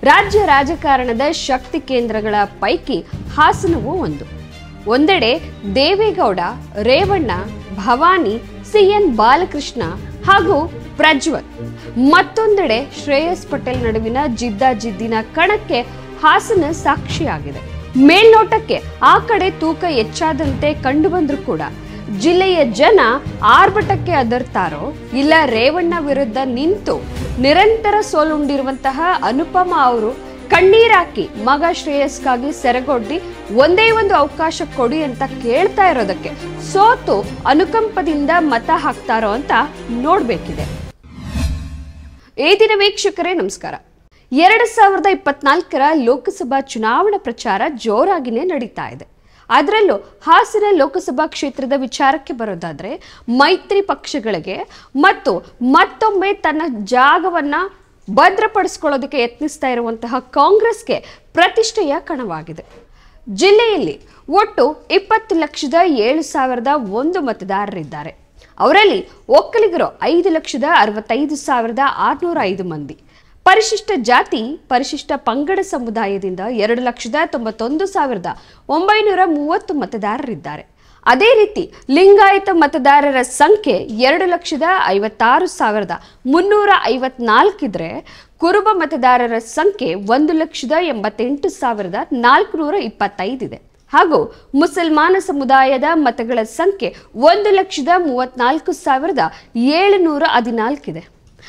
ರಾಜ್ಯ ರಾಜಕಾರಣದ ಶಕ್ತಿ ಕೇಂದ್ರಗಳ ಪೈಕಿ ಹಾಸನವೂ ಒಂದು. ಒಂದೆಡೆ ದೇವೇಗೌಡ, ರೇವಣ್ಣ, ಭವಾನಿ, ಸಿಎನ್ ಬಾಲಕೃಷ್ಣ ಹಾಗೂ ಪ್ರಜ್ವಲ್, ಮತ್ತೊಂದೆಡೆ ಶ್ರೇಯಸ್ ಪಟೇಲ್ ನಡುವಿನ ಜಿದ್ದಾಜಿದ್ದಿನ ಕಣಕ್ಕೆ ಹಾಸನ ಸಾಕ್ಷಿಯಾಗಿದೆ. ಮೇಲ್ನೋಟಕ್ಕೆ ಆ ಕಡೆ ತೂಕ ಹೆಚ್ಚಾದಂತೆ ಕಂಡುಬಂದ್ರೂ ಕೂಡ ಜಿಲ್ಲೆಯ ಜನ ಆರ್ಭಟಕ್ಕೆ ಅದರ್ತಾರೋ ಇಲ್ಲ ರೇವಣ್ಣ ವಿರುದ್ಧ ನಿಂತು ನಿರಂತರ ಸೋಲುಂಡಿರುವಂತಹ ಅನುಪಮ ಅವರು ಕಣ್ಣೀರಾಕಿ ಮಗ ಶ್ರೇಯಸ್ಗಾಗಿ ಸೆರೆಗೊಡ್ಡಿ ಒಂದೇ ಒಂದು ಅವಕಾಶ ಕೊಡಿ ಅಂತ ಕೇಳ್ತಾ ಇರೋದಕ್ಕೆ ಸೋತು ಅನುಕಂಪದಿಂದ ಮತ ಹಾಕ್ತಾರೋ ಅಂತ ನೋಡ್ಬೇಕಿದೆ. ಈ ದಿನ ವೀಕ್ಷಕರೇ ನಮಸ್ಕಾರ. 2024ರ ಲೋಕಸಭಾ ಚುನಾವಣಾ ಪ್ರಚಾರ ಜೋರಾಗಿನೇ ನಡೀತಾ ಇದೆ. ಅದರಲ್ಲೂ ಹಾಸನ ಲೋಕಸಭಾ ಕ್ಷೇತ್ರದ ವಿಚಾರಕ್ಕೆ ಬರೋದಾದ್ರೆ ಮೈತ್ರಿ ಪಕ್ಷಗಳಿಗೆ ಮತ್ತು ಮತ್ತೊಮ್ಮೆ ತನ್ನ ಜಾಗವನ್ನ ಭದ್ರಪಡಿಸಿಕೊಳ್ಳೋದಕ್ಕೆ ಯತ್ನಿಸ್ತಾ ಇರುವಂತಹ ಕಾಂಗ್ರೆಸ್ಗೆ ಪ್ರತಿಷ್ಠೆಯ ಕಣವಾಗಿದೆ. ಜಿಲ್ಲೆಯಲ್ಲಿ ಒಟ್ಟು 20,07,001 ಮತದಾರರಿದ್ದಾರೆ. ಅವರಲ್ಲಿ ಒಕ್ಕಲಿಗರು 5,65,605 ಮಂದಿ, ಪರಿಶಿಷ್ಟ ಜಾತಿ ಪರಿಶಿಷ್ಟ ಪಂಗಡ ಸಮುದಾಯದಿಂದ 2,91,930 ಮತದಾರರಿದ್ದಾರೆ. ಅದೇ ರೀತಿ ಲಿಂಗಾಯತ ಮತದಾರರ ಸಂಖ್ಯೆ 2,56,354 ಇದ್ರೆ ಕುರುಬ ಮತದಾರರ ಸಂಖ್ಯೆ 1,88,425 ಇದೆ. ಹಾಗೂ ಮುಸಲ್ಮಾನ ಸಮುದಾಯದ ಮತಗಳ ಸಂಖ್ಯೆ 1,34,714 ಇದೆ.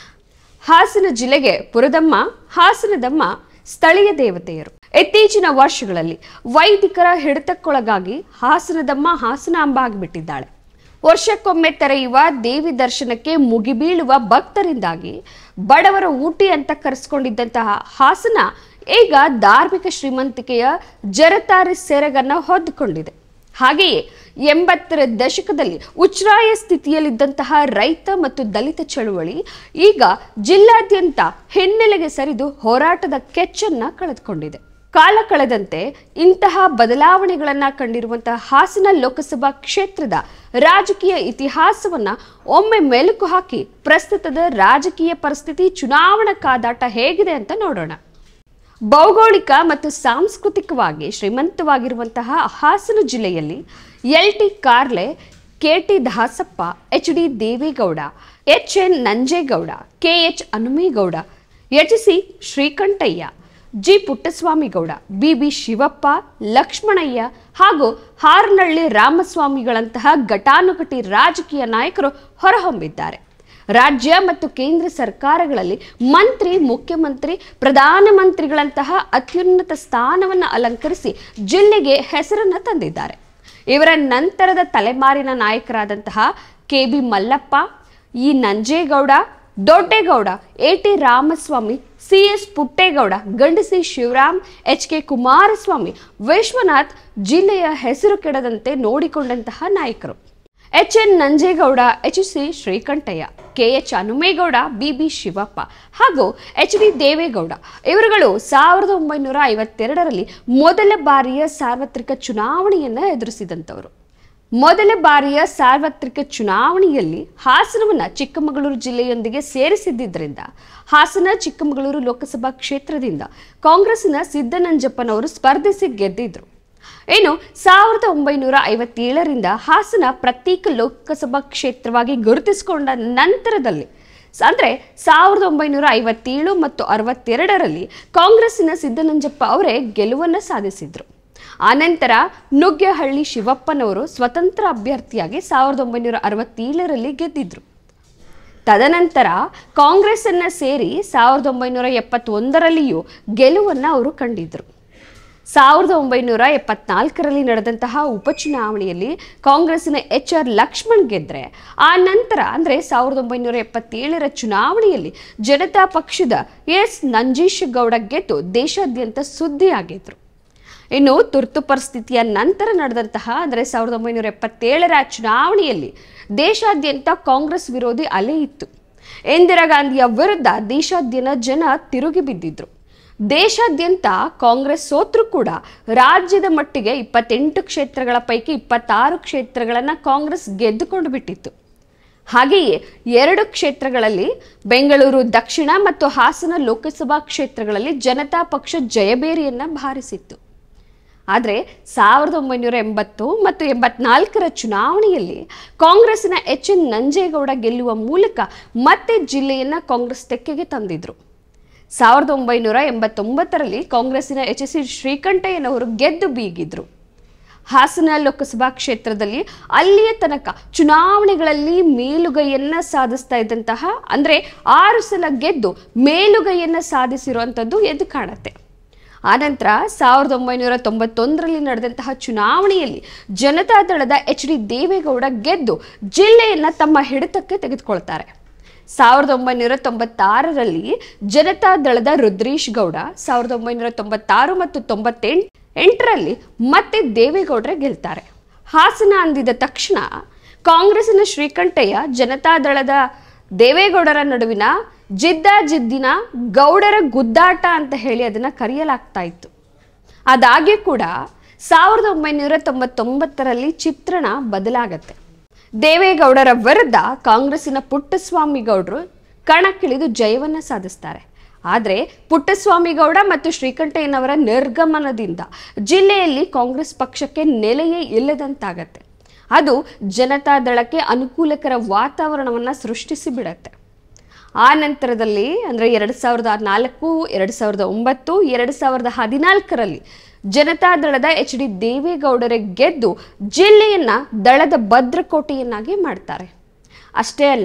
ಹಾಸನ ಜಿಲ್ಲೆಗೆ ಪುರದಮ್ಮ, ಹಾಸನದಮ್ಮ ಸ್ಥಳೀಯ ದೇವತೆಯರು. ಇತ್ತೀಚಿನ ವರ್ಷಗಳಲ್ಲಿ ವೈದಿಕರ ಹಿಡಿತಕ್ಕೊಳಗಾಗಿ ಹಾಸನದಮ್ಮ ಹಾಸನಾಂಬ ಆಗಿಬಿಟ್ಟಿದ್ದಾಳೆ. ವರ್ಷಕ್ಕೊಮ್ಮೆ ತೆರೆಯುವ ದೇವಿ ದರ್ಶನಕ್ಕೆ ಮುಗಿಬೀಳುವ ಭಕ್ತರಿಂದಾಗಿ ಬಡವರ ಊಟಿ ಅಂತ ಕರೆಸ್ಕೊಂಡಿದ್ದಂತಹ ಹಾಸನ ಈಗ ಧಾರ್ಮಿಕ ಶ್ರೀಮಂತಿಕೆಯ ಜರತಾರಿ ಸೆರಗನ್ನ ಹೊದ್ದುಕೊಂಡಿದೆ. ಹಾಗೆಯೇ 80ರ ದಶಕದಲ್ಲಿ ಉಚ್ಛ್ರಾಯ ಸ್ಥಿತಿಯಲ್ಲಿದ್ದಂತಹ ರೈತ ಮತ್ತು ದಲಿತ ಚಳುವಳಿ ಈಗ ಜಿಲ್ಲಾದ್ಯಂತ ಹಿನ್ನೆಲೆಗೆ ಸರಿದು ಹೋರಾಟದ ಕೆಚ್ಚನ್ನ ಕಳೆದುಕೊಂಡಿದೆ. ಕಾಲ ಕಳೆದಂತೆ ಇಂತಹ ಬದಲಾವಣೆಗಳನ್ನ ಕಂಡಿರುವಂತಹ ಹಾಸನ ಲೋಕಸಭಾ ಕ್ಷೇತ್ರದ ರಾಜಕೀಯ ಇತಿಹಾಸವನ್ನ ಒಮ್ಮೆ ಮೆಲುಕು ಹಾಕಿ ಪ್ರಸ್ತುತದ ರಾಜಕೀಯ ಪರಿಸ್ಥಿತಿ, ಚುನಾವಣಾ ಕಾದಾಟ ಹೇಗಿದೆ ಅಂತ ನೋಡೋಣ. ಭೌಗೋಳಿಕ ಮತ್ತು ಸಾಂಸ್ಕೃತಿಕವಾಗಿ ಶ್ರೀಮಂತವಾಗಿರುವಂತಹ ಹಾಸನ ಜಿಲ್ಲೆಯಲ್ಲಿ LT Karle, KT Dasappa, HD Deve Gowda, HN Nanjegowda, KH Hanumegowda, HC Srikantaiah, G Puttaswamygowda, BB Shivappa, Lakshmanaiah ಹಾಗೂ ಹಾರನಹಳ್ಳಿ ರಾಮಸ್ವಾಮಿಗಳಂತಹ ಘಟಾನುಘಟಿ ರಾಜಕೀಯ ನಾಯಕರು ಹೊರಹೊಮ್ಮಿದ್ದಾರೆ. ರಾಜ್ಯ ಮತ್ತು ಕೇಂದ್ರ ಸರ್ಕಾರಗಳಲ್ಲಿ ಮಂತ್ರಿ, ಮುಖ್ಯಮಂತ್ರಿ, ಪ್ರಧಾನಮಂತ್ರಿಗಳಂತಹ ಅತ್ಯುನ್ನತ ಸ್ಥಾನವನ್ನು ಅಲಂಕರಿಸಿ ಜಿಲ್ಲೆಗೆ ಹೆಸರನ್ನು ತಂದಿದ್ದಾರೆ. ಇವರ ನಂತರದ ತಲೆಮಾರಿನ ನಾಯಕರಾದಂತಹ KB Mallappa, E Nanjegowda, Doddegowda, AT Ramaswamy, CS Puttegowda, Gandasi Shivaram, HK Kumaraswamy, Vishwanath ಜಿಲ್ಲೆಯ ಹೆಸರು ಕೆಡದಂತೆ ನೋಡಿಕೊಂಡಂತಹ ನಾಯಕರು. HN Nanjegowda, HC Srikantaiah, KH Hanumegowda, BB Shivappa ಹಾಗೂ HD ದೇವೇಗೌಡ ಇವರುಗಳು 1952ರಲ್ಲಿ ಮೊದಲ ಬಾರಿಯ ಸಾರ್ವತ್ರಿಕ ಚುನಾವಣೆಯನ್ನ ಎದುರಿಸಿದಂಥವರು. ಮೊದಲ ಬಾರಿಯ ಸಾರ್ವತ್ರಿಕ ಚುನಾವಣೆಯಲ್ಲಿ ಹಾಸನವನ್ನ ಚಿಕ್ಕಮಗಳೂರು ಜಿಲ್ಲೆಯೊಂದಿಗೆ ಸೇರಿಸಿದ್ದರಿಂದ ಹಾಸನ ಚಿಕ್ಕಮಗಳೂರು ಲೋಕಸಭಾ ಕ್ಷೇತ್ರದಿಂದ ಕಾಂಗ್ರೆಸ್ಸಿನ ಸಿದ್ದನಂಜಪ್ಪನವರು ಸ್ಪರ್ಧಿಸಿ ಗೆದ್ದಿದ್ರು. ಇನ್ನು 1957ರಿಂದ ಹಾಸನ ಪ್ರತ್ಯೇಕ ಲೋಕಸಭಾ ಕ್ಷೇತ್ರವಾಗಿ ಗುರುತಿಸಿಕೊಂಡ ನಂತರದಲ್ಲಿ ಅಂದ್ರೆ 1957 ಮತ್ತು 62ರಲ್ಲಿ ಕಾಂಗ್ರೆಸ್ಸಿನ ಸಿದ್ದನಂಜಪ್ಪ ಅವರೇ ಗೆಲುವನ್ನು ಸಾಧಿಸಿದ್ರು. ಆನಂತರ ನುಗ್ಗೇಹಳ್ಳಿ ಶಿವಪ್ಪನವರು ಸ್ವತಂತ್ರ ಅಭ್ಯರ್ಥಿಯಾಗಿ 1967ರಲ್ಲಿ ಗೆದ್ದಿದ್ರು. ತದನಂತರ ಕಾಂಗ್ರೆಸ್ ಅನ್ನ ಸೇರಿ 1971ರಲ್ಲಿಯೂ ಗೆಲುವನ್ನು ಅವರು ಕಂಡಿದ್ರು. 1974ರಲ್ಲಿ ನಡೆದಂತಹ ಉಪಚುನಾವಣೆಯಲ್ಲಿ ಕಾಂಗ್ರೆಸ್ಸಿನ HR ಲಕ್ಷ್ಮಣ್ ಗೆದ್ರೆ ಆ ನಂತರ ಅಂದ್ರೆ 1977ರ ಚುನಾವಣೆಯಲ್ಲಿ ಜನತಾ ಪಕ್ಷದ S ನಂಜೀಶ್ ಗೌಡ ಗೆದ್ದು ದೇಶಾದ್ಯಂತ ಸುದ್ದಿಯಾಗಿದ್ರು. ಇನ್ನು ತುರ್ತು ಪರಿಸ್ಥಿತಿಯ ನಂತರ ನಡೆದಂತಹ ಅಂದ್ರೆ 1977ರ ಚುನಾವಣೆಯಲ್ಲಿ ದೇಶಾದ್ಯಂತ ಕಾಂಗ್ರೆಸ್ ವಿರೋಧಿ ಅಲೆ ಇತ್ತು. ಇಂದಿರಾ ಗಾಂಧಿಯ ವಿರುದ್ಧ ದೇಶಾದ್ಯಂತ ಜನ ತಿರುಗಿ ಬಿದ್ದಿದ್ರು. ದೇಶಾದ್ಯಂತ ಕಾಂಗ್ರೆಸ್ ಸೋತ್ರೂ ಕೂಡ ರಾಜ್ಯದ ಮಟ್ಟಿಗೆ 28 ಕ್ಷೇತ್ರಗಳ ಪೈಕಿ 26 ಕ್ಷೇತ್ರಗಳನ್ನ ಕಾಂಗ್ರೆಸ್ ಗೆದ್ದುಕೊಂಡು ಬಿಟ್ಟಿತ್ತು. ಹಾಗೆಯೇ 2 ಕ್ಷೇತ್ರಗಳಲ್ಲಿ ಬೆಂಗಳೂರು ದಕ್ಷಿಣ ಮತ್ತು ಹಾಸನ ಲೋಕಸಭಾ ಕ್ಷೇತ್ರಗಳಲ್ಲಿ ಜನತಾ ಪಕ್ಷ ಜಯಬೇರಿಯನ್ನ ಬಾರಿಸಿತ್ತು. ಆದರೆ 1980 ಮತ್ತು 84ರ ಚುನಾವಣೆಯಲ್ಲಿ ಕಾಂಗ್ರೆಸ್ಸಿನ ಎನ್ ನಂಜೇಗೌಡ ಗೆಲ್ಲುವ ಮೂಲಕ ಮತ್ತೆ ಜಿಲ್ಲೆಯನ್ನ ಕಾಂಗ್ರೆಸ್ ತೆಕ್ಕೆಗೆ ತಂದಿದ್ರು. 1989ರಲ್ಲಿ ಕಾಂಗ್ರೆಸ್ಸಿನ ಸಿ ಶ್ರೀಕಂಠಯ್ಯನವರು ಗೆದ್ದು ಬೀಗಿದ್ರು. ಹಾಸನ ಲೋಕಸಭಾ ಕ್ಷೇತ್ರದಲ್ಲಿ ಅಲ್ಲಿಯ ತನಕ ಚುನಾವಣೆಗಳಲ್ಲಿ ಮೇಲುಗೈಯನ್ನ ಸಾಧಿಸ್ತಾ ಇದ್ದಂತಹ ಅಂದ್ರೆ 6 ಸಲ ಗೆದ್ದು ಮೇಲುಗೈಯನ್ನ ಸಾಧಿಸಿರುವಂಥದ್ದು ಎದ್ದು ಕಾಣುತ್ತೆ. ಆನಂತರ 1991ರಲ್ಲಿ ನಡೆದಂತಹ ಚುನಾವಣೆಯಲ್ಲಿ ಜನತಾದಳದ ಡಿ ದೇವೇಗೌಡ ಗೆದ್ದು ಜಿಲ್ಲೆಯನ್ನ ತಮ್ಮ ಹಿಡಿತಕ್ಕೆ ತೆಗೆದುಕೊಳ್ತಾರೆ. 1996ರಲ್ಲಿ ಜನತಾದಳದ ರುದ್ರೀಶ್ ಗೌಡ, 1996 ಮತ್ತು 98ರಲ್ಲಿ ಮತ್ತೆ ದೇವೇಗೌಡರೇ ಗೆಲ್ತಾರೆ. ಹಾಸನ ಅಂದಿದ ತಕ್ಷಣ ಕಾಂಗ್ರೆಸ್ಸಿನ ಶ್ರೀಕಂಠಯ್ಯ ಜನತಾದಳದ ದೇವೇಗೌಡರ ನಡುವಿನ ಜಿದ್ದಿನ ಗೌಡರ ಗುದ್ದಾಟ ಅಂತ ಹೇಳಿ ಅದನ್ನ ಕರೆಯಲಾಗ್ತಾ ಇತ್ತು. ಅದಾಗ್ಯೂ ಕೂಡ 1999ರಲ್ಲಿ ಚಿತ್ರಣ ಬದಲಾಗತ್ತೆ. ದೇವೇಗೌಡರ ವಿರುದ್ಧ ಕಾಂಗ್ರೆಸ್ಸಿನ ಪುಟ್ಟಸ್ವಾಮಿ ಗೌಡರು ಕಣಕ್ಕಿಳಿದು ಜಯವನ್ನ ಸಾಧಿಸ್ತಾರೆ. ಆದರೆ ಪುಟ್ಟಸ್ವಾಮಿ ಗೌಡ ಮತ್ತು ಶ್ರೀಕಂಠಯ್ಯನವರ ನಿರ್ಗಮನದಿಂದ ಜಿಲ್ಲೆಯಲ್ಲಿ ಕಾಂಗ್ರೆಸ್ ಪಕ್ಷಕ್ಕೆ ನೆಲೆಯೇ ಇಲ್ಲದಂತಾಗತ್ತೆ. ಅದು ಜನತಾದಳಕ್ಕೆ ಅನುಕೂಲಕರ ವಾತಾವರಣವನ್ನ ಸೃಷ್ಟಿಸಿ ಬಿಡತ್ತೆ. ಆ ನಂತರದಲ್ಲಿ ಅಂದರೆ 2004, 2009, 2014ರಲ್ಲಿ ಜನತಾದಳದ ಡಿ ದೇವೇಗೌಡರೇ ಗೆದ್ದು ಜಿಲ್ಲೆಯನ್ನ ದಳದ ಭದ್ರಕೋಟೆಯನ್ನಾಗಿ ಮಾಡ್ತಾರೆ. ಅಷ್ಟೇ ಅಲ್ಲ,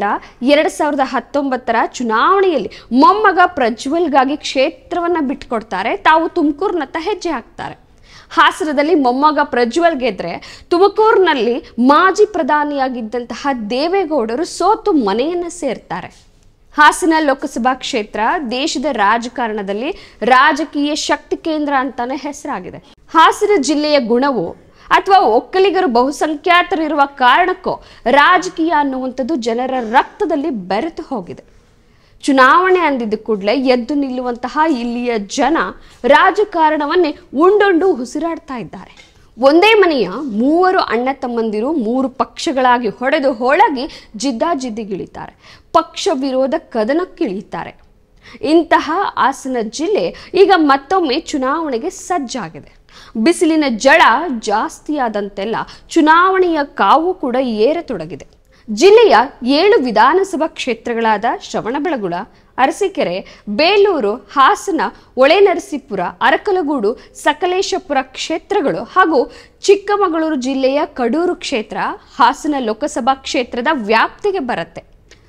2019ರ ಚುನಾವಣೆಯಲ್ಲಿ ಮೊಮ್ಮಗ ಪ್ರಜ್ವಲ್ಗಾಗಿ ಕ್ಷೇತ್ರವನ್ನ ಬಿಟ್ಟುಕೊಡ್ತಾರೆ. ತಾವು ತುಮಕೂರಿನತ್ತ ಹೆಜ್ಜೆ ಹಾಕ್ತಾರೆ. ಹಾಸನದಲ್ಲಿ ಮೊಮ್ಮಗ ಪ್ರಜ್ವಲ್ ಗೆದ್ರೆ ತುಮಕೂರಿನಲ್ಲಿ ಮಾಜಿ ಪ್ರಧಾನಿಯಾಗಿದ್ದಂತಹ ದೇವೇಗೌಡರು ಸೋತು ಮನೆಯನ್ನ ಸೇರ್ತಾರೆ. ಹಾಸನ ಲೋಕಸಭಾ ಕ್ಷೇತ್ರ ದೇಶದ ರಾಜಕಾರಣದಲ್ಲಿ ರಾಜಕೀಯ ಶಕ್ತಿ ಕೇಂದ್ರ ಅಂತಾನೆ ಹೆಸರಾಗಿದೆ. ಹಾಸನ ಜಿಲ್ಲೆಯ ಗುಣವು ಅಥವಾ ಒಕ್ಕಲಿಗರು ಬಹುಸಂಖ್ಯಾತರಿರುವ ಕಾರಣಕ್ಕೋ ರಾಜಕೀಯ ಅನ್ನುವಂಥದ್ದು ಜನರ ರಕ್ತದಲ್ಲಿ ಬೆರೆತು ಹೋಗಿದೆ. ಚುನಾವಣೆ ಅಂದಿದ್ದ ಕೂಡಲೇ ಎದ್ದು ನಿಲ್ಲುವಂತಹ ಇಲ್ಲಿಯ ಜನ ರಾಜಕಾರಣವನ್ನೇ ಉಂಡೊಂಡು ಉಸಿರಾಡ್ತಾ ಇದ್ದಾರೆ. ಒಂದೇ ಮನೆಯ 3 ಅಣ್ಣ ತಮ್ಮಂದಿರು 3 ಪಕ್ಷಗಳಾಗಿ ಹೊಡೆದು ಹೋಳಾಗಿ ಜಿದ್ದಾಜಿದ್ದಿಗಿಳಿತಾರೆ. ಪಕ್ಷ ವಿರೋಧ ಕದನಕ್ಕಿಳಿಯುತ್ತಾರೆ. ಇಂತಹ ಹಾಸನ ಜಿಲ್ಲೆ ಈಗ ಮತ್ತೊಮ್ಮೆ ಚುನಾವಣೆಗೆ ಸಜ್ಜಾಗಿದೆ. ಬಿಸಿಲಿನ ಝಳ ಜಾಸ್ತಿಯಾದಂತೆಲ್ಲ ಚುನಾವಣೆಯ ಕಾವು ಕೂಡ ಏರತೊಡಗಿದೆ. ಜಿಲ್ಲೆಯ 7 ವಿಧಾನಸಭಾ ಕ್ಷೇತ್ರಗಳಾದ ಶ್ರವಣಬೆಳಗೊಳ, ಅರಸೀಕೆರೆ, ಬೇಲೂರು, ಹಾಸನ, ಹೊಳೆನರಸೀಪುರ, ಅರಕಲಗೂಡು, ಸಕಲೇಶಪುರ ಕ್ಷೇತ್ರಗಳು ಹಾಗೂ ಚಿಕ್ಕಮಗಳೂರು ಜಿಲ್ಲೆಯ ಕಡೂರು ಕ್ಷೇತ್ರ ಹಾಸನ ಲೋಕಸಭಾ ಕ್ಷೇತ್ರದ ವ್ಯಾಪ್ತಿಗೆ ಬರುತ್ತೆ.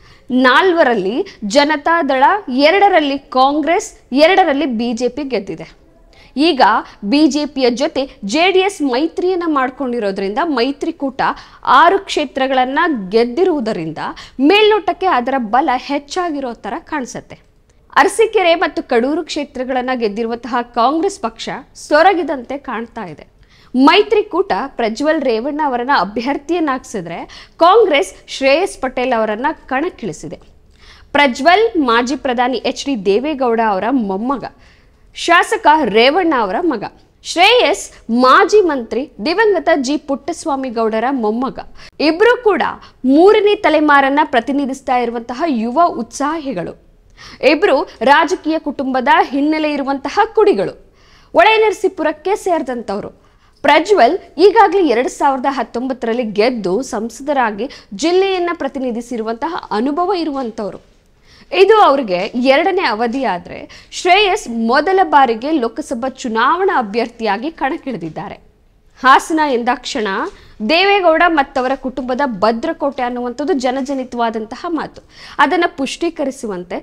4ರಲ್ಲಿ ಜನತಾದಳ, 2ರಲ್ಲಿ ಕಾಂಗ್ರೆಸ್, 2ರಲ್ಲಿ ಬಿಜೆಪಿ ಗೆದ್ದಿದೆ. ಈಗ ಬಿಜೆಪಿಯ ಜೊತೆ JDS ಮೈತ್ರಿಯನ್ನ ಮಾಡ್ಕೊಂಡಿರೋದ್ರಿಂದ ಮೈತ್ರಿಕೂಟ 6 ಕ್ಷೇತ್ರಗಳನ್ನ ಗೆದ್ದಿರುವುದರಿಂದ ಮೇಲ್ನೋಟಕ್ಕೆ ಅದರ ಬಲ ಹೆಚ್ಚಾಗಿರೋ ತರ ಕಾಣಿಸುತ್ತೆ. ಅರಸೀಕೆರೆ ಮತ್ತು ಕಡೂರು ಕ್ಷೇತ್ರಗಳನ್ನ ಗೆದ್ದಿರುವಂತಹ ಕಾಂಗ್ರೆಸ್ ಪಕ್ಷ ಸೊರಗಿದಂತೆ ಕಾಣ್ತಾ ಇದೆ. ಮೈತ್ರಿಕೂಟ ಪ್ರಜ್ವಲ್ ರೇವಣ್ಣ ಅವರನ್ನ ಅಭ್ಯರ್ಥಿಯನ್ನಾಗಿಸಿದ್ರೆ ಕಾಂಗ್ರೆಸ್ ಶ್ರೇಯಸ್ ಪಟೇಲ್ ಅವರನ್ನ ಕಣಕ್ಕಿಳಿಸಿದೆ. ಪ್ರಜ್ವಲ್ ಮಾಜಿ ಪ್ರಧಾನಿ ಡಿ ದೇವೇಗೌಡ ಅವರ ಮೊಮ್ಮಗ, ಶಾಸಕ ರೇವಣ್ಣ ಅವರ ಮಗ. ಶ್ರೇಯಸ್ ಮಾಜಿ ಮಂತ್ರಿ ದಿವಂಗತ ಜಿ ಪುಟ್ಟಸ್ವಾಮಿ ಗೌಡರ ಮೊಮ್ಮಗ. ಇಬ್ರು ಕೂಡ 3ನೇ ತಲೆಮಾರನ್ನ ಪ್ರತಿನಿಧಿಸ್ತಾ ಇರುವಂತಹ ಯುವ ಉತ್ಸಾಹಿಗಳು. ಇಬ್ರು ರಾಜಕೀಯ ಕುಟುಂಬದ ಹಿನ್ನೆಲೆ ಇರುವಂತಹ ಕುಡಿಗಳು. ಹೊಳೆನರಸೀಪುರಕ್ಕೆ ಸೇರಿದಂಥವ್ರು. ಪ್ರಜ್ವಲ್ ಈಗಾಗಲೇ 2019ರಲ್ಲಿ ಗೆದ್ದು ಸಂಸದರಾಗಿ ಜಿಲ್ಲೆಯನ್ನ ಪ್ರತಿನಿಧಿಸಿರುವಂತಹ ಅನುಭವ ಇರುವಂಥವ್ರು. ಇದು ಅವರಿಗೆ 2ನೇ ಅವಧಿಯಾದರೆ ಶ್ರೇಯಸ್ ಮೊದಲ ಬಾರಿಗೆ ಲೋಕಸಭಾ ಚುನಾವಣಾ ಅಭ್ಯರ್ಥಿಯಾಗಿ ಕಣಕ್ಕಿಳಿದಿದ್ದಾರೆ. ಹಾಸನ ಎಂದಾಕ್ಷಣ ದೇವೇಗೌಡ ಮತ್ತವರ ಕುಟುಂಬದ ಭದ್ರಕೋಟೆ ಅನ್ನುವಂಥದ್ದು ಜನಜನಿತವಾದಂತಹ ಮಾತು. ಅದನ್ನು ಪುಷ್ಟೀಕರಿಸುವಂತೆ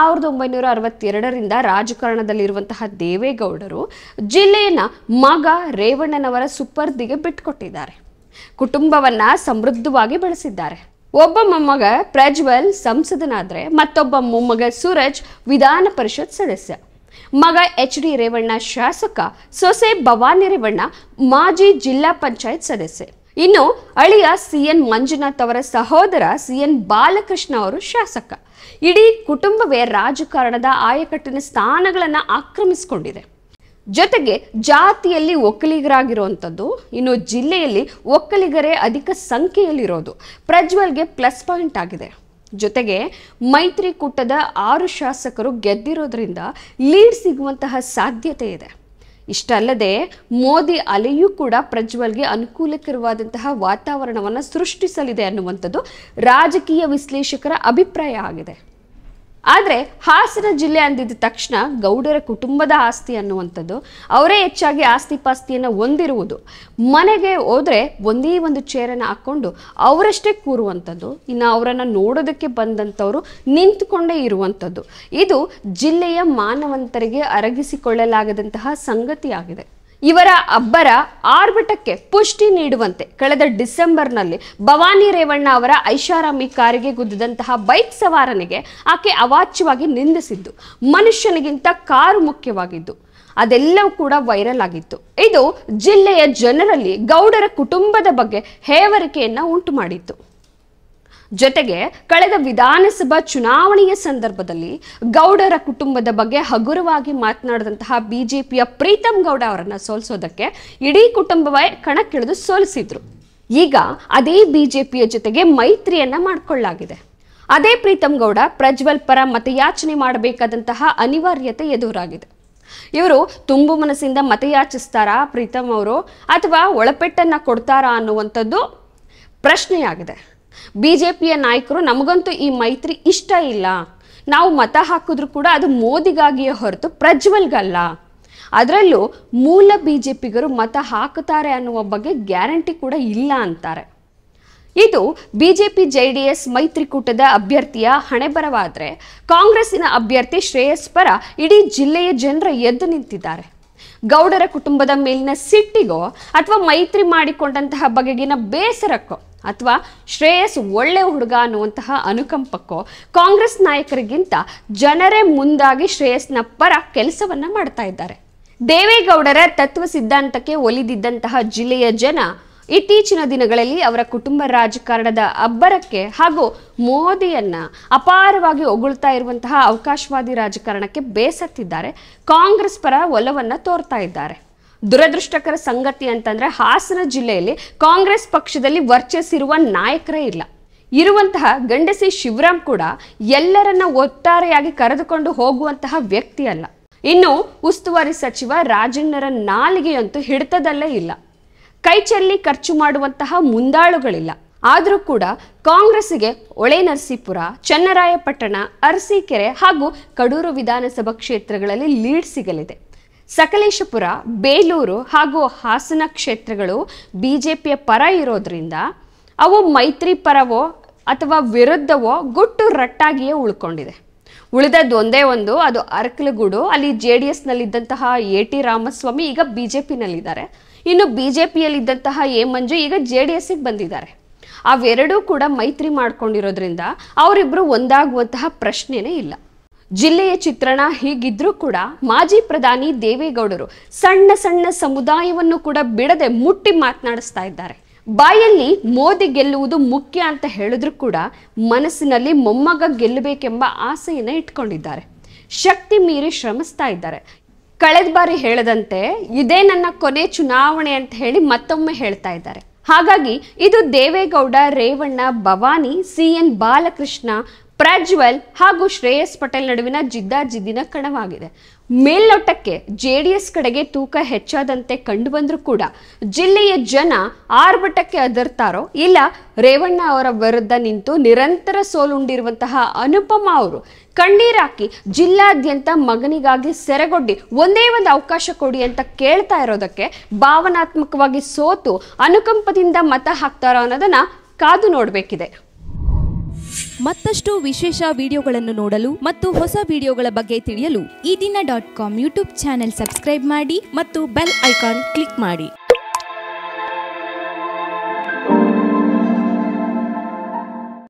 1962ರಿಂದ ರಾಜಕಾರಣದಲ್ಲಿರುವಂತಹ ದೇವೇಗೌಡರು ಜಿಲ್ಲೆಯನ್ನ ಮಗ ರೇವಣ್ಣನವರ ಸುಪರ್ದಿಗೆ ಬಿಟ್ಟುಕೊಟ್ಟಿದ್ದಾರೆ. ಕುಟುಂಬವನ್ನ ಸಮೃದ್ಧವಾಗಿ ಬೆಳೆಸಿದ್ದಾರೆ. ಒಬ್ಬ ಮೊಮ್ಮಗ ಪ್ರಜ್ವಲ್ ಸಂಸದನಾದ್ರೆ ಮತ್ತೊಬ್ಬ ಮೊಮ್ಮಗ ಸೂರಜ್ ವಿಧಾನ ಪರಿಷತ್ ಸದಸ್ಯ, ಮಗ ಡಿ ರೇವಣ್ಣ ಶಾಸಕ, ಸೊಸೆ ಭವಾನಿ ರೇವಣ್ಣ ಮಾಜಿ ಜಿಲ್ಲಾ ಪಂಚಾಯತ್ ಸದಸ್ಯೆ. ಇನ್ನು ಅಳಿಯ CN ಮಂಜುನಾಥ್ ಅವರ ಸಹೋದರ CN ಬಾಲಕೃಷ್ಣ ಅವರು ಶಾಸಕ. ಇಡೀ ಕುಟುಂಬವೇ ರಾಜಕಾರಣದ ಆಯಕಟ್ಟಿನ ಸ್ಥಾನಗಳನ್ನು ಆಕ್ರಮಿಸಿಕೊಂಡಿದೆ. ಜೊತೆಗೆ ಜಾತಿಯಲ್ಲಿ ಒಕ್ಕಲಿಗರಾಗಿರುವಂಥದ್ದು, ಇನ್ನು ಜಿಲ್ಲೆಯಲ್ಲಿ ಒಕ್ಕಲಿಗರೇ ಅಧಿಕ ಸಂಖ್ಯೆಯಲ್ಲಿರೋದು ಪ್ರಜ್ವಲ್ಗೆ ಪ್ಲಸ್ ಪಾಯಿಂಟ್ ಆಗಿದೆ. ಜೊತೆಗೆ ಮೈತ್ರಿಕೂಟದ 6 ಶಾಸಕರು ಗೆದ್ದಿರೋದ್ರಿಂದ ಲೀಡ್ ಸಿಗುವಂತಹ ಸಾಧ್ಯತೆ ಇದೆ. ಇಷ್ಟಲ್ಲದೆ ಮೋದಿ ಅಲೆಯೂ ಕೂಡ ಪ್ರಜ್ವಲ್ಗೆ ಅನುಕೂಲಕರವಾದಂತಹ ವಾತಾವರಣವನ್ನು ಸೃಷ್ಟಿಸಲಿದೆ ಅನ್ನುವಂಥದ್ದು ರಾಜಕೀಯ ವಿಶ್ಲೇಷಕರ ಅಭಿಪ್ರಾಯ ಆಗಿದೆ. ಆದರೆ ಹಾಸನ ಜಿಲ್ಲೆ ಅಂದಿದ್ದ ತಕ್ಷಣ ಗೌಡರ ಕುಟುಂಬದ ಆಸ್ತಿ ಅನ್ನುವಂಥದ್ದು, ಅವರೇ ಹೆಚ್ಚಾಗಿ ಆಸ್ತಿ ಪಾಸ್ತಿಯನ್ನು ಹೊಂದಿರುವುದು, ಮನೆಗೆ ಹೋದರೆ ಒಂದೇ ಒಂದು ಚೇರನ್ನು ಹಾಕ್ಕೊಂಡು ಅವರಷ್ಟೇ ಕೂರುವಂಥದ್ದು, ಇನ್ನು ಅವರನ್ನು ನೋಡೋದಕ್ಕೆ ಬಂದಂಥವರು ನಿಂತುಕೊಂಡೇ ಇರುವಂಥದ್ದು, ಇದು ಜಿಲ್ಲೆಯ ಮಾನವಂತರಿಗೆ ಅರಗಿಸಿಕೊಳ್ಳಲಾಗದಂತಹ ಸಂಗತಿಯಾಗಿದೆ. ಇವರ ಅಬ್ಬರ ಆರ್ಭಟಕ್ಕೆ ಪುಷ್ಟಿ ನೀಡುವಂತೆ ಕಳೆದ ಡಿಸೆಂಬರ್ನಲ್ಲಿ ಭವಾನಿ ರೇವಣ್ಣ ಅವರ ಐಷಾರಾಮಿ ಕಾರಿಗೆ ಗುದ್ದಿದಂತಹ ಬೈಕ್ ಸವಾರನಿಗೆ ಆಕೆ ಅವಾಚ್ಯವಾಗಿ ನಿಂದಿಸಿದ್ದು, ಮನುಷ್ಯನಿಗಿಂತ ಕಾರು ಮುಖ್ಯವಾಗಿದ್ದು, ಅದೆಲ್ಲವೂ ಕೂಡ ವೈರಲ್ ಆಗಿತ್ತು. ಇದು ಜಿಲ್ಲೆಯ ಜನರಲ್ಲಿ ಗೌಡರ ಕುಟುಂಬದ ಬಗ್ಗೆ ಹೇವರಿಕೆಯನ್ನ ಉಂಟು ಮಾಡಿತ್ತು. ಜೊತೆಗೆ ಕಳೆದ ವಿಧಾನಸಭಾ ಚುನಾವಣೆಯ ಸಂದರ್ಭದಲ್ಲಿ ಗೌಡರ ಕುಟುಂಬದ ಬಗ್ಗೆ ಹಗುರವಾಗಿ ಮಾತನಾಡಿದಂತಹ ಬಿಜೆಪಿಯ ಪ್ರೀತಂ ಗೌಡ ಅವರನ್ನ ಸೋಲಿಸೋದಕ್ಕೆ ಇಡೀ ಕುಟುಂಬವೇ ಕಣಕ್ಕಿಳಿದು ಸೋಲಿಸಿದ್ರು. ಈಗ ಅದೇ ಬಿಜೆಪಿಯ ಜೊತೆಗೆ ಮೈತ್ರಿಯನ್ನ ಮಾಡಿಕೊಳ್ಳಲಾಗಿದೆ. ಅದೇ ಪ್ರೀತಂ ಗೌಡ ಪ್ರಜ್ವಲ್ ಪರ ಮತಯಾಚನೆ ಮಾಡಬೇಕಾದಂತಹ ಅನಿವಾರ್ಯತೆ ಎದುರಾಗಿದೆ. ಇವರು ತುಂಬು ಮನಸ್ಸಿಂದ ಮತಯಾಚಿಸ್ತಾರಾ ಪ್ರೀತಂ ಅವರು, ಅಥವಾ ಒಳಪೆಟ್ಟನ್ನ ಕೊಡ್ತಾರಾ ಅನ್ನುವಂಥದ್ದು ಪ್ರಶ್ನೆಯಾಗಿದೆ. ಬಿಜೆಪಿಯ ನಾಯಕರು ನಮಗಂತೂ ಈ ಮೈತ್ರಿ ಇಷ್ಟ ಇಲ್ಲ, ನಾವು ಮತ ಹಾಕಿದ್ರು ಕೂಡ ಅದು ಮೋದಿಗಾಗಿಯೇ ಹೊರತು ಪ್ರಜ್ವಲ್ಗಲ್ಲ, ಅದರಲ್ಲೂ ಮೂಲ ಬಿಜೆಪಿಗರು ಮತ ಹಾಕುತ್ತಾರೆ ಅನ್ನುವ ಬಗ್ಗೆ ಗ್ಯಾರಂಟಿ ಕೂಡ ಇಲ್ಲ ಅಂತಾರೆ. ಇದು ಬಿಜೆಪಿ ಜೆಡಿಎಸ್ ಮೈತ್ರಿಕೂಟದ ಅಭ್ಯರ್ಥಿಯ ಹಣೆಬರವಾದರೆ ಕಾಂಗ್ರೆಸ್ಸಿನ ಅಭ್ಯರ್ಥಿ ಶ್ರೇಯಸ್ ಪರ ಇಡೀ ಜಿಲ್ಲೆಯ ಜನರ ಎದ್ದು ನಿಂತಿದ್ದಾರೆ. ಗೌಡರ ಕುಟುಂಬದ ಮೇಲಿನ ಸಿಟ್ಟಿಗೋ ಅಥವಾ ಮೈತ್ರಿ ಮಾಡಿಕೊಂಡಂತಹ ಬಗೆಗಿನ ಬೇಸರಕ್ಕೋ ಅಥವಾ ಶ್ರೇಯಸ್ ಒಳ್ಳೆ ಹುಡುಗ ಅನ್ನುವಂತಹ ಅನುಕಂಪಕ್ಕೋ ಕಾಂಗ್ರೆಸ್ ನಾಯಕರಿಗಿಂತ ಜನರೇ ಮುಂದಾಗಿ ಶ್ರೇಯಸ್ನ ಪರ ಕೆಲಸವನ್ನ ಮಾಡ್ತಾ ಇದ್ದಾರೆ. ದೇವೇಗೌಡರ ತತ್ವ ಸಿದ್ಧಾಂತಕ್ಕೆ ಒಲಿದಿದ್ದಂತಹ ಜಿಲ್ಲೆಯ ಜನ ಇತ್ತೀಚಿನ ದಿನಗಳಲ್ಲಿ ಅವರ ಕುಟುಂಬ ರಾಜಕಾರಣದ ಅಬ್ಬರಕ್ಕೆ ಹಾಗೂ ಮೋದಿಯನ್ನ ಅಪಾರವಾಗಿ ಹೊಗಳ್ತಾ ಇರುವಂತಹ ಅವಕಾಶವಾದಿ ರಾಜಕಾರಣಕ್ಕೆ ಬೇಸತ್ತಿದ್ದಾರೆ. ಕಾಂಗ್ರೆಸ್ ಪರ ಒಲವನ್ನ ತೋರ್ತಾ ಇದ್ದಾರೆ. ದುರದೃಷ್ಟಕರ ಸಂಗತಿ ಅಂತಂದ್ರೆ ಹಾಸನ ಜಿಲ್ಲೆಯಲ್ಲಿ ಕಾಂಗ್ರೆಸ್ ಪಕ್ಷದಲ್ಲಿ ವರ್ಚಸ್ಸಿರುವ ನಾಯಕರೇ ಇಲ್ಲ. ಇರುವಂತಹ ಗಂಡಸಿ ಶಿವರಾಮ್ ಕೂಡ ಎಲ್ಲರನ್ನ ಒಟ್ಟಾರೆಯಾಗಿ ಕರೆದುಕೊಂಡು ಹೋಗುವಂತಹ ವ್ಯಕ್ತಿ ಅಲ್ಲ. ಇನ್ನು ಉಸ್ತುವಾರಿ ಸಚಿವ ರಾಜಣ್ಣರ ನಾಲಿಗೆಯಂತೂ ಹಿಡಿತದಲ್ಲೇ ಇಲ್ಲ. ಕೈಚೆಲ್ಲಿ ಖರ್ಚು ಮಾಡುವಂತಹ ಮುಂದಾಳುಗಳಿಲ್ಲ. ಆದರೂ ಕೂಡ ಕಾಂಗ್ರೆಸ್ಸಿಗೆ ಹೊಳೆನರಸೀಪುರ, ಚನ್ನರಾಯಪಟ್ಟಣ, ಅರಸೀಕೆರೆ ಹಾಗೂ ಕಡೂರು ವಿಧಾನಸಭಾ ಕ್ಷೇತ್ರಗಳಲ್ಲಿ ಲೀಡ್ ಸಿಗಲಿದೆ. ಸಕಲೇಶಪುರ, ಬೇಲೂರು ಹಾಗೂ ಹಾಸನ ಕ್ಷೇತ್ರಗಳು ಬಿಜೆಪಿಯ ಪರ ಇರೋದ್ರಿಂದ ಅವು ಮೈತ್ರಿ ಪರವೋ ಅಥವಾ ವಿರುದ್ಧವೋ ಗುಟ್ಟು ರಟ್ಟಾಗಿಯೇ ಉಳ್ಕೊಂಡಿದೆ. ಉಳಿದದ್ದು ಒಂದೇ ಒಂದು, ಅದು ಅರಕಲಗೂಡು. ಅಲ್ಲಿ JDSನಲ್ಲಿದ್ದಂತಹ AT ರಾಮಸ್ವಾಮಿ ಈಗ ಬಿಜೆಪಿನಲ್ಲಿದ್ದಾರೆ. ಇನ್ನು ಬಿಜೆಪಿಯಲ್ಲಿದ್ದಂತಹ ಎ ಮಂಜು ಈಗ JDSಗೆ ಬಂದಿದ್ದಾರೆ. ಅವೆರಡೂ ಕೂಡ ಮೈತ್ರಿ ಮಾಡ್ಕೊಂಡಿರೋದ್ರಿಂದ ಅವರಿಬ್ರು ಒಂದಾಗುವಂತಹ ಪ್ರಶ್ನೆನೇ ಇಲ್ಲ. ಜಿಲ್ಲೆಯ ಚಿತ್ರಣ ಹೀಗಿದ್ರೂ ಕೂಡ ಮಾಜಿ ಪ್ರಧಾನಿ ದೇವೇಗೌಡರು ಸಣ್ಣ ಸಣ್ಣ ಸಮುದಾಯವನ್ನು ಕೂಡ ಬಿಡದೆ ಮುಟ್ಟಿ ಮಾತನಾಡಿಸ್ತಾ ಇದ್ದಾರೆ. ಬಾಯಲ್ಲಿ ಮೋದಿ ಗೆಲ್ಲುವುದು ಮುಖ್ಯ ಅಂತ ಹೇಳಿದ್ರು ಕೂಡ ಮನಸ್ಸಿನಲ್ಲಿ ಮೊಮ್ಮಗ ಗೆಲ್ಲಬೇಕೆಂಬ ಆಸೆಯನ್ನ ಇಟ್ಕೊಂಡಿದ್ದಾರೆ. ಶಕ್ತಿ ಮೀರಿ ಶ್ರಮಿಸ್ತಾ ಇದ್ದಾರೆ. ಕಳೆದ ಬಾರಿ ಹೇಳದಂತೆ ಇದೇ ನನ್ನ ಕೊನೆ ಚುನಾವಣೆ ಅಂತ ಹೇಳಿ ಮತ್ತೊಮ್ಮೆ ಹೇಳ್ತಾ ಇದ್ದಾರೆ. ಹಾಗಾಗಿ ಇದು ದೇವೇಗೌಡ, ರೇವಣ್ಣ, ಭವಾನಿ, CN ಬಾಲಕೃಷ್ಣ, ಪ್ರಜ್ವಲ್ ಹಾಗೂ ಶ್ರೇಯಸ್ ಪಟೇಲ್ ನಡುವಿನ ಜಿದ್ದಾಜಿದ್ದಿನ ಕಣವಾಗಿದೆ. ಮೇಲ್ನೋಟಕ್ಕೆ JDS ಕಡೆಗೆ ತೂಕ ಹೆಚ್ಚಾದಂತೆ ಕಂಡು ಬಂದರೂ ಕೂಡ ಜಿಲ್ಲೆಯ ಜನ ಆರ್ಭಟಕ್ಕೆ ಅದರ್ತಾರೋ ಇಲ್ಲ ರೇವಣ್ಣ ಅವರ ವಿರುದ್ಧ ನಿಂತು ನಿರಂತರ ಸೋಲುಂಡಿರುವಂತಹ ಅನುಪಮ ಅವರು ಕಣ್ಣೀರಾಕಿ ಜಿಲ್ಲಾದ್ಯಂತ ಮಗನಿಗಾಗಿ ಸೆರೆಗೊಡ್ಡಿ ಒಂದೇ ಒಂದು ಅವಕಾಶ ಕೊಡಿ ಅಂತ ಕೇಳ್ತಾ ಇರೋದಕ್ಕೆ ಭಾವನಾತ್ಮಕವಾಗಿ ಸೋತು ಅನುಕಂಪದಿಂದ ಮತ ಹಾಕ್ತಾರೋ ಅನ್ನೋದನ್ನ ಕಾದು ನೋಡಬೇಕಿದೆ. ಮತ್ತಷ್ಟು ವಿಶೇಷ ವಿಡಿಯೋಗಳನ್ನು ನೋಡಲು ಮತ್ತು ಹೊಸ ವಿಡಿಯೋಗಳ ಬಗ್ಗೆ ತಿಳಿಯಲು ಈ ದಿನ .com ಯೂಟ್ಯೂಬ್ ಚಾನೆಲ್ ಸಬ್ಸ್ಕ್ರೈಬ್ ಮಾಡಿ ಮತ್ತು ಬೆಲ್ ಐಕಾನ್ ಕ್ಲಿಕ್ ಮಾಡಿ.